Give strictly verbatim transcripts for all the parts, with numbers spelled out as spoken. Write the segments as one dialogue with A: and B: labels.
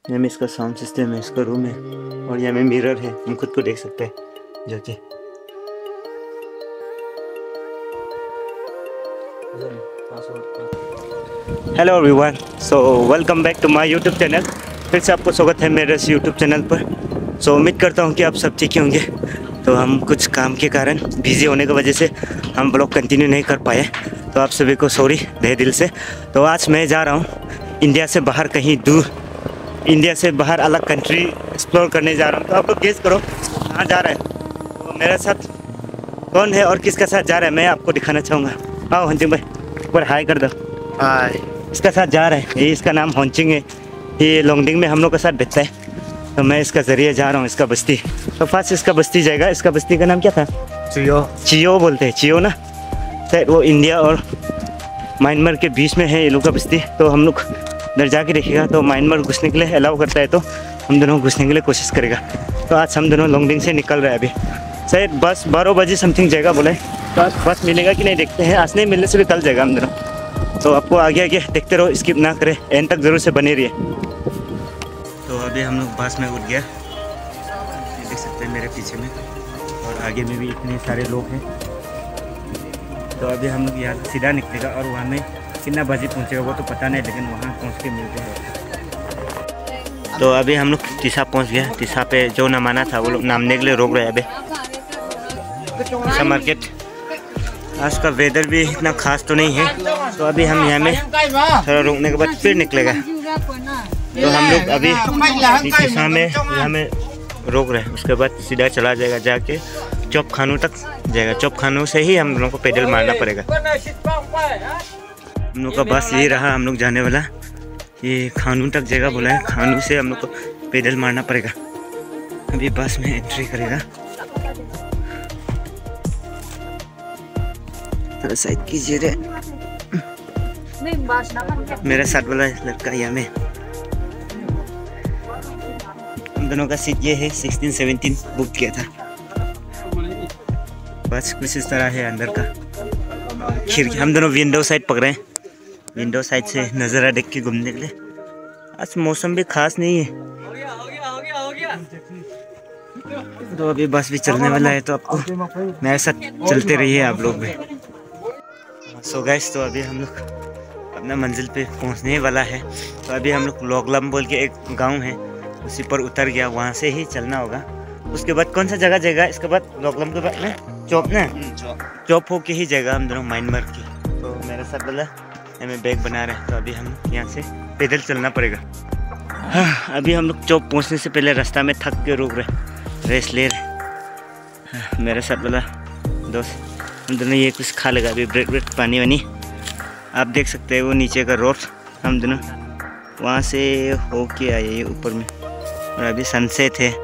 A: यहाँ में इसका साउंड सिस्टम है, इसका रूम है और यहाँ में मिरर है, हम खुद को देख सकते हैं जाके। Hello everyone, so welcome back to my YouTube channel. फिर से आपको स्वागत है मेरे इस यूट्यूब चैनल पर। सो so, उम्मीद करता हूँ कि आप सब ठीक ही होंगे। तो हम कुछ काम के कारण बिज़ी होने की वजह से हम ब्लॉग कंटिन्यू नहीं कर पाए, तो आप सभी को सॉरी तहे दिल से। तो आज मैं जा रहा हूँ इंडिया से बाहर, कहीं दूर, इंडिया से बाहर अलग कंट्री एक्सप्लोर करने जा रहा हूँ। तो आप लोग गेस करो कहाँ जा रहा है। तो मेरे साथ कौन है और किसके साथ जा रहा है मैं आपको दिखाना चाहूँगा। आओ हंचिंग भाई, ऊपर हाई कर दो। हाय। इसका साथ जा रहा है, ये इसका नाम हॉन्चिंग है, ये लोंगडिंग में हम लोग के साथ बैठता है। तो मैं इसका ज़रिए जा रहा हूँ इसका बस्ती। तो फर्स्ट इसका बस्ती जाएगा। इसका बस्ती का नाम क्या था? चियो। चियो बोलते हैं, चियो ना शायद। वो इंडिया और म्यांमार के बीच में है ये लोग का बस्ती। तो हम लोग उधर जाके देखेगा। तो म्यांमार घुसने के लिए अलाउ करता है, तो हम दोनों घुसने के लिए कोशिश करेगा। तो आज हम दोनों लोंगडिंग से निकल रहे हैं। अभी शायद बस बारह बजे समथिंग जाएगा बोले। तो आज बस मिलेगा कि नहीं देखते हैं। आज नहीं मिलने से भी कल जाएगा हम दोनों। तो आपको आगे आगे देखते रहो, स्किप ना करें, एंड तक ज़रूर से बने रहिए। तो अभी हम लोग बस में उठ गया, देख सकते हैं मेरे पीछे में, और आगे में भी इतने सारे लोग हैं। तो अभी हम लोग यहाँ सीधा निकलेगा और वहाँ में कितना बजे पहुँचेगा वो तो पता नहीं, लेकिन वहाँ पहुँच के मिलते हैं। तो अभी हम लोग तीसा पहुँच गया। तीसा पे जो नमाना था वो लोग नामने के लिए रोक रहे हैं। अभी तीसा मार्केट। आज का वेदर भी इतना खास तो नहीं है, तो अभी हम यहाँ में थोड़ा रुकने के बाद फिर निकलेगा। तो हम लोग अभी तीसा में यहाँ में रोक रहे हैं, उसके बाद सीधा चला जाएगा, जाके चौप खानू तक जाएगा। चौप खानू से ही हम लोगों को पैदल मारना पड़ेगा। हम लोग का बस ये रहा, हम लोग जाने वाला ये खानू तक जगह बोला है। खानू से हम लोग को पैदल मारना पड़ेगा। अभी बस में एंट्री करेगा। थोड़ा साइड कीजिए रे, मेरा साथ वाला लड़का यहाँ में। हम दोनों का सीट ये है, सिक्सटीन सेवनटीन बुक किया था। बस कुछ इस तरह है अंदर का। खिड़की हम दोनों विंडो साइड पकड़े हैं, विंडो साइड से नज़ारा देख के घूमने के लिए। आज मौसम भी खास नहीं है, तो अभी बस भी चलने वाला है। तो आपको मेरे साथ चलते रहिए आप लोग भी। सो गाइस, तो अभी हम लोग अपना मंजिल पे पहुंचने वाला है। तो अभी हम लोग लोगलम बोल के एक गांव है, उसी पर उतर गया, वहां से ही चलना होगा। उसके बाद कौन सा जगह जाएगा? इसके बाद लोगलम के बाद में चौप ना चौप होके ही जाएगा हम दोनों म्यांमार की। तो मेरे साथ बोला हमें बैग बना रहे हैं। तो अभी हम यहाँ से पैदल चलना पड़ेगा। हाँ, अभी हम लोग चौप पहुँचने से पहले रास्ता में थक के रुक रहे, रेस्ट ले रहे। हाँ, मेरे साथ बोला दोस्त, हम दोनों ये कुछ खा लेगा अभी, ब्रेड ब्रेड पानी वानी। आप देख सकते हैं वो नीचे का रोड, हम दोनों वहाँ से होके आए ये ऊपर में। और अभी सनसेट है।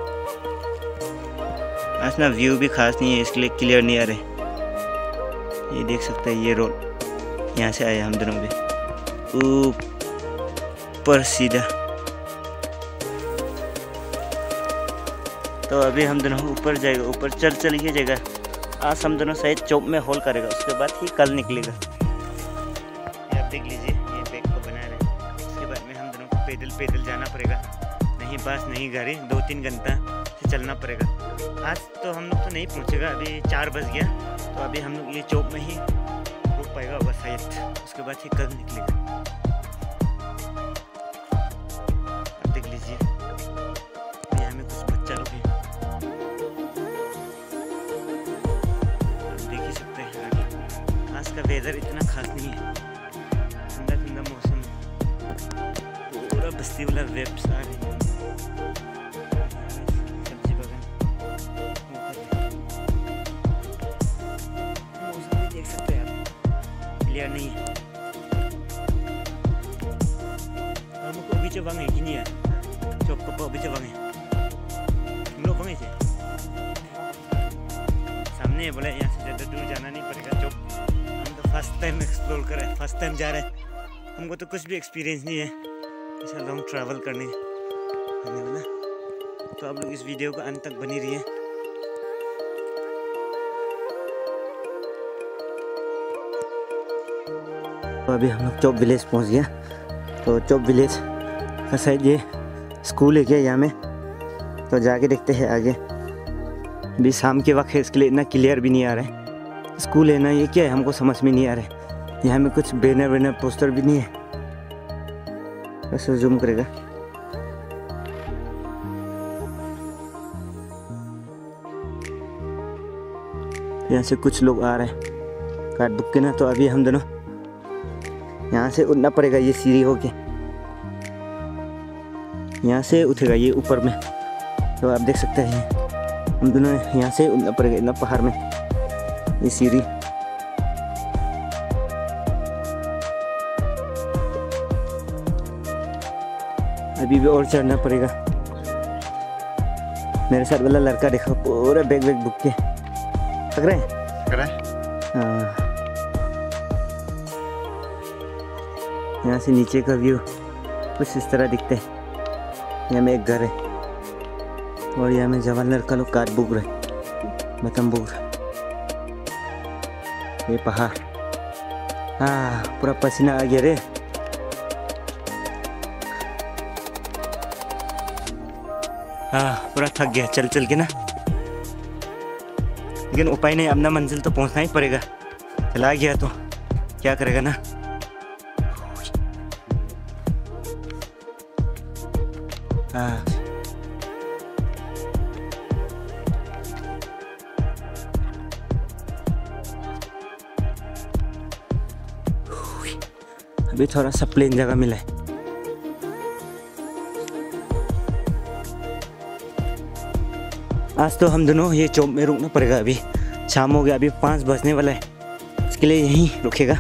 A: आज ना व्यू भी खास नहीं है, इसके लिए क्लियर नहीं आ रहे। ये देख सकते हैं ये रोड, यहाँ से आए हम दोनों भी ऊपर सीधा। तो अभी हम दोनों ऊपर जाएगा, ऊपर चल चल के जाएगा। आज हम दोनों शायद चौक में होल करेगा, उसके बाद ही कल निकलेगा। ये आप देख लीजिए, ये बैग को बना रहे हैं। इसके बाद में हम दोनों को पैदल पैदल जाना पड़ेगा, नहीं बस नहीं गाड़ी, दो तीन घंटा से चलना पड़ेगा। आज तो हम लोग तो नहीं पहुंचेगा, अभी चार बज गया। तो अभी हम लोग ये चौक में ही रुक पाएगा बस शायद, उसके बाद ही कल निकलेगा। आप देख लीजिए यहाँ में कुछ बच्चा लोग हैं, आज का वेदर इतना खास नहीं है, ठंडा ठंडा मौसम, पूरा बस्ती वाला वेब सारे सब्जी बागान। मौसम भी देख सकते हैं आप, क्लियर नहीं है। हमको अभी चबांग है कि नहीं है? चौक को अभी चबांग है, हम लोग कहाँ से सामने है बोले, यहाँ से ज़्यादा दूर जाना नहीं पड़ेगा। चौक फर्स्ट टाइम एक्सप्लोर करें, फर्स्ट टाइम जा रहे हैं, हमको तो कुछ भी एक्सपीरियंस नहीं है ऐसा लॉन्ग ट्रैवल करने करने वाला। तो आप लोग इस वीडियो को अंत तक बनी रहिए। तो अभी हम लोग चौप विलेज पहुंच गया। तो चौप विलेज का शायद ये स्कूल है क्या यहाँ में, तो जाके देखते हैं आगे। अभी शाम के वक्त है, इसके लिए इतना क्लियर भी नहीं आ रहा है। स्कूल है ना, ये क्या है हमको समझ में नहीं आ रहा है। यहाँ में कुछ बैनर वैनर पोस्टर भी नहीं है। बस जूम करेगा। यहाँ से कुछ लोग आ रहे हैं कार्ड बुक के ना, तो अभी हम दोनों यहाँ से उठना पड़ेगा। ये सीढ़ी होके यहाँ से उठेगा ये ऊपर में, तो आप देख सकते हैं हम दोनों यहाँ से उठना पड़ेगा इतना पहाड़ में, ये सीढ़ी। अभी भी और चढ़ना पड़ेगा। मेरे साथ वाला लड़का देखो पूरा बैग बैग बुक के लग रहा है, लग रहा है। हाँ, यहाँ से नीचे का व्यू कुछ इस तरह दिखते हैं। यहाँ में एक घर है और यहाँ में जवान लड़का लोग कार बुक रहे, मतम बुक रहे। ये पहाड़, हाँ पूरा पसीना आ गया रे। हाँ पूरा थक गया चल चल के ना, लेकिन उपाय नहीं, अपना मंजिल तो पहुंचना ही पड़ेगा। चला गया तो क्या करेगा ना। हाँ अभी थोड़ा सा प्लेन जगह मिला है। आज तो हम दोनों ये चौक में रुकना पड़ेगा। अभी शाम हो गया, अभी पाँच बजने वाला है, इसके लिए यहीं रुकेगा।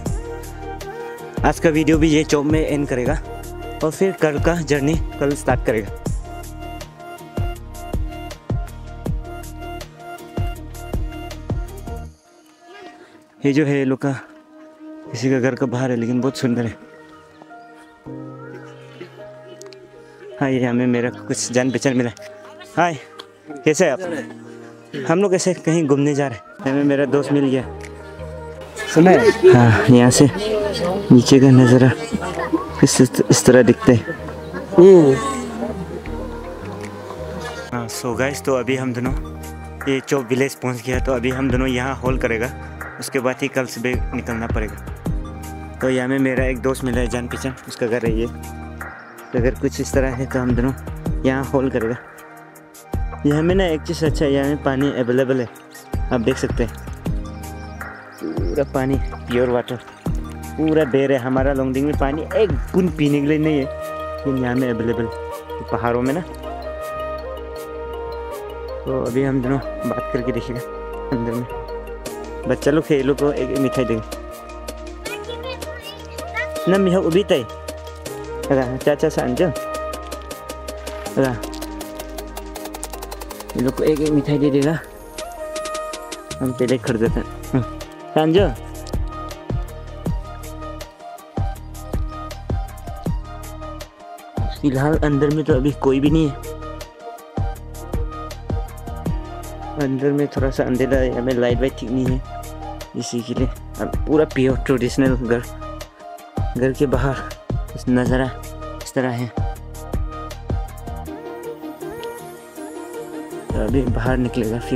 A: आज का वीडियो भी ये चौक में एंड करेगा और फिर कल का जर्नी कल स्टार्ट करेगा। ये जो है लोग का किसी का घर का बाहर है, लेकिन बहुत सुंदर है। हाँ ये हमें मेरा कुछ जान पहचान मिला है। हाय कैसे है आप? हम लोग ऐसे कहीं घूमने जा रहे हैं, हमें मेरा दोस्त मिल गया। सुने? हाँ यहाँ से नीचे का नज़ारा इस इस तरह दिखते हैं। हाँ सो गाइस, तो अभी हम दोनों ये चौक विलेज पहुँच गया, तो अभी हम दोनों यहाँ होल्ड करेगा, उसके बाद ही कल सुबह निकलना पड़ेगा। तो यहाँ में मेरा एक दोस्त मिला है जान पहचान, उसका घर है ये। तो अगर कुछ इस तरह है तो हम दोनों यहाँ होल्ड करेगा। यहाँ में ना एक चीज़ अच्छा है, यहाँ में पानी अवेलेबल है, आप देख सकते हैं पूरा पानी प्योर वाटर, पूरा बेर है। हमारा लॉन्गडिंग में पानी एक बूंद पीने के लिए नहीं है, लेकिन यहाँ में अवेलेबल तो पहाड़ों में ना। तो अभी हम दोनों बात करके देखेगा अंदर में। बच्चा लोग है, ये लोग को एक, एक मिठाई देंगे ना। मिहा उभी तय चाचा सांझ ये लोग को एक एक मिठाई दे देगा। हम पहले खरीद देते हैं सांझो। फिलहाल अंदर में तो अभी कोई भी नहीं है, अंदर में थोड़ा सा अंधेरा है, हमें लाइट वाइट ठीक नहीं है, इसी के लिए अब पूरा प्योर ट्रेडिशनल घर घर के बाहर इस नज़ारा इस तरह है। तो अभी बाहर निकलेगा फिर।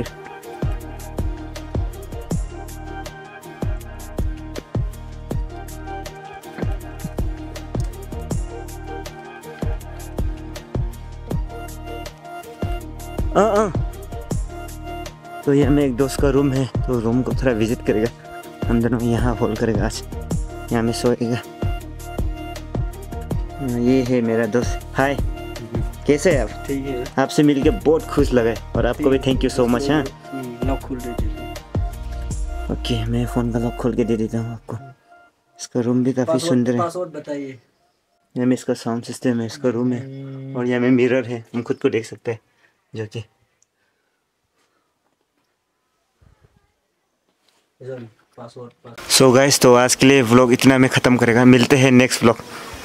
A: आ, आ। तो ये हमें एक दोस्त का रूम है, तो रूम को थोड़ा विजिट करेगा। हम दोनों यहाँ होल्ड करेगा, आज यहाँ में सोएगा। ये है मेरा दोस्त। हाय कैसे है आप? ठीक है, आपसे मिलके बहुत खुश लगा है, और आपको भी थैंक यू सो मच। हाँ लॉक खोल दीजिए। ओके मैं फ़ोन का लॉक खोल के दे देता हूँ आपको। इसका रूम भी काफ़ी सुंदर है। पासवर्ड बताइए। यहाँ में इसका साउंड सिस्टम है, इसका रूम है, और यहाँ में मिरर है, हम खुद को देख सकते हैं जो कि सो गाइस। तो आज के लिए व्लॉग इतना में ख़त्म करेगा, मिलते हैं नेक्स्ट व्लॉग।